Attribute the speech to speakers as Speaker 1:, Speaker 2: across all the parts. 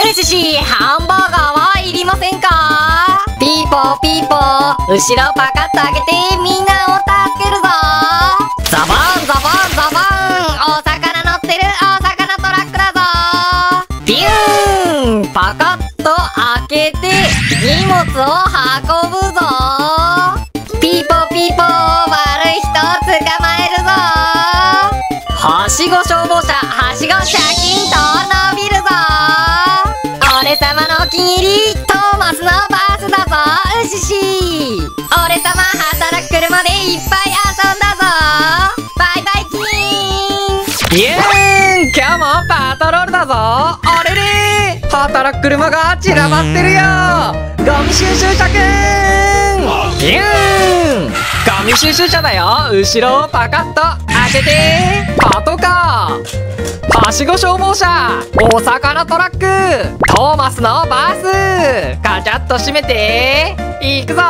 Speaker 1: よしし、ハンバーガーはいりませんか？ピーポーピーポー、後ろパカッと開けてみんなを助けるぞ。ザバーンザバーンザバーン、お魚乗ってるお魚トラックだぞ。ビューン、パカッと開けて荷物を運ぶぞ。ピーポーピーポー、悪い人捕まえるぞ。はしご消防車、はしごシャキンと伸びるぞ。俺様のお気に入りトーマスのバスだぞ。うしし、俺様働く車でいっぱい遊んだぞ。バイバイキーン。
Speaker 2: イエーン、今日もパトロールだぞ。あれれ、働く車が散らばってるよ。ゴミ収集車くん、ビューン、ゴミ収集車だよ。後ろをパカッと開けてパトカー、はしご消防車、お魚トラック、トーマスのバス、カチャッと閉めていくぞ。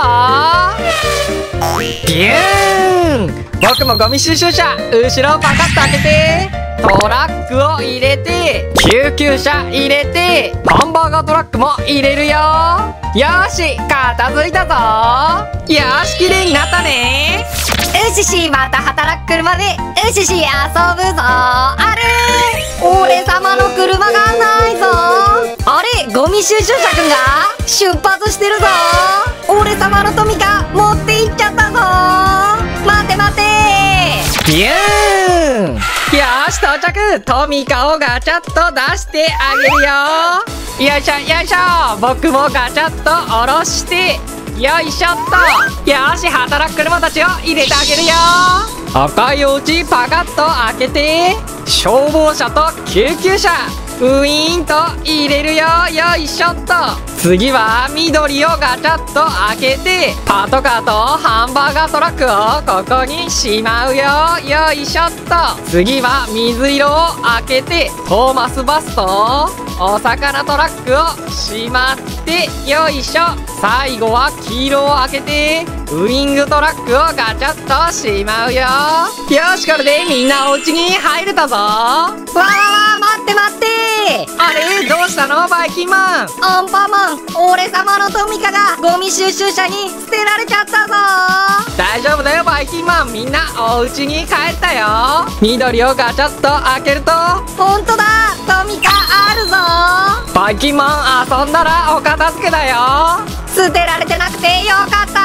Speaker 2: ビューン、僕もゴミ収集車、後ろをパカッと開けてトラックを入れて救急車入れてハンバーガートラックも入れるよ。よし、片付いたぞ。よし、きれいになったね。
Speaker 1: うしし、また働く車でうしし遊ぶぞ。あれ、俺様の車がないぞ。あれ、ゴミ収集車くんが出発してるぞ。俺様のトミカ持って行っちゃったぞ。待て待て。
Speaker 2: ビューン、よし到着。トミカをガチャッと出してあげるよ。よいしょよいしょ、僕もガチャッと下ろしてよいしょっと。よし、働く車たちを入れてあげるよ。赤いお家パカッと開けて消防車と救急車ウィーンと入れるよ。よいしょっと。次は緑をガチャッと開けてパトカーとハンバーガートラックをここにしまうよ。よいしょっと。次は水色を開けてトーマスバスとお魚トラックをしまってよいしょ。最後は黄色を開けてウイングトラックをガチャッとしまうよ。よし、これでみんなお家に入れたぞ。
Speaker 1: わーわー、待って待って。
Speaker 2: あれ、どうしたのバイキンマン。
Speaker 1: アンパンマン、俺様のトミカがゴミ収集車に捨てられちゃったぞ。
Speaker 2: 大丈夫だよバイキンマン、みんなお家に帰ったよ。緑をガチャッと開けると
Speaker 1: ほんとだ、トミカあるぞ。
Speaker 2: バイキンマン、遊んだらお片付けだよ。
Speaker 1: 捨てられてなくてよかった。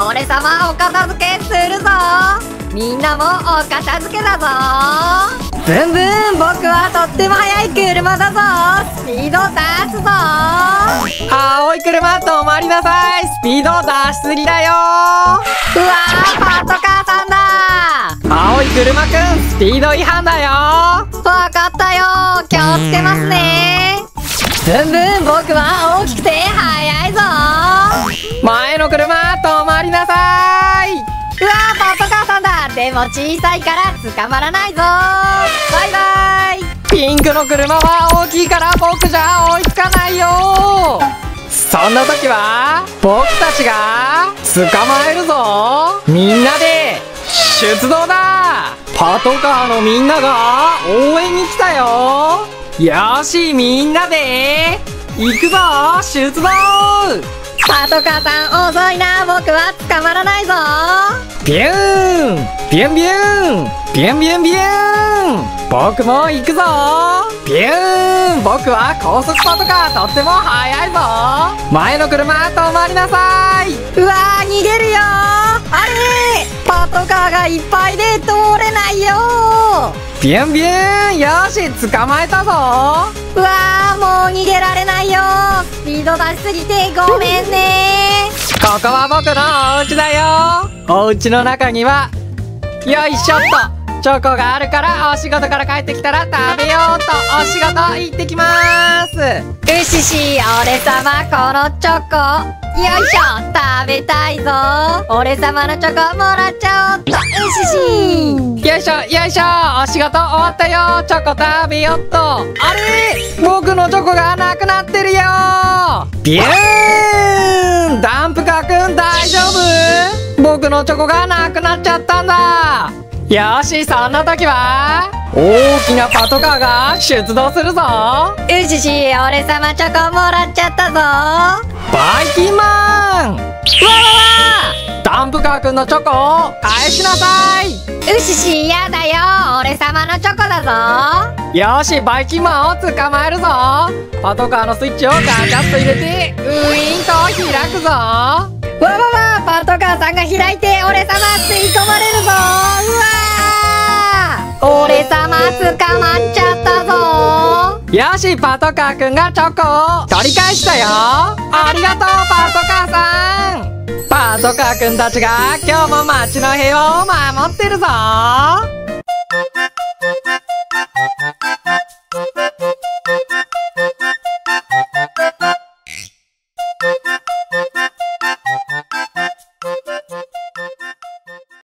Speaker 1: 俺様お片付けするぞ。みんなもお片付けだぞ。ブンブン、僕はとっても速い車だぞ。スピード出すぞ。
Speaker 2: 青い車止まりなさい。スピード出しすぎだよ。
Speaker 1: うわー、パトカーさんだ。
Speaker 2: 青い車くん、スピード違反だよ。
Speaker 1: わかったよ、気をつけますね。ブンブン、僕は大きくて速いぞ。
Speaker 2: 前の車止まりなさい。
Speaker 1: うわー、パトカーさんだ。でも小さいから捕まらないぞ。バイバイ。
Speaker 2: ピンクの車は大きいから僕じゃ追いつかないよ。そんな時は僕たちが捕まえるぞ。みんなで出動だ。パトカーのみんなが応援に来たよ。よし、みんなで行くぞ。出動。
Speaker 1: パトカーさん遅いな。僕は捕まらないぞ。
Speaker 2: ビューンビュンビューンビュンビュンビューン、僕も行くぞ。ビューン、僕は高速パトカーとっても速いぞ。前の車止まりなさい。
Speaker 1: うわー、逃げるよ。あれ、パトカーがいっぱいで通れないよ。
Speaker 2: ビュンビューン、よし捕まえたぞ。
Speaker 1: うわー、もう逃げられないよ。スピード出しすぎてごめんね。
Speaker 2: ここは僕のお家だよ。お家の中にはよいしょっとチョコがあるから、お仕事から帰ってきたら食べようと。お仕事行ってきます。
Speaker 1: うしし、俺様このチョコよいしょ食べたいぞ。俺様のチョコもらっちゃおうっと。うしし、
Speaker 2: よいしょよいしょ、お仕事終わったよ。チョコ食べよっと。あれ、僕のチョコがなくなってるよ。ビューン、ダンプカーくん大丈夫？僕のチョコがなくなっちゃったんだ。 よし、そんな時は大きなパトカーが出動するぞ。
Speaker 1: うしし、俺様チョコもらっちゃったぞ。
Speaker 2: バイキンマン、わわわ、ダンプカーくんのチョコを返しなさい。
Speaker 1: うしし、やだよ、俺様のチョコだぞ。
Speaker 2: よし、バイキンマンを捕まえるぞ。パトカーのスイッチをガチャッと入れてウイーンと開くぞ。
Speaker 1: わわわ、パトカーさんが開いて俺様吸い込まれるぞ。うわー、俺様捕まっちゃったぞ。
Speaker 2: よし、パトカーくんがチョコを取り返したよ。ありがとう、パトカーさん。パトカーくんたちが今日も街の平和を守ってるぞ。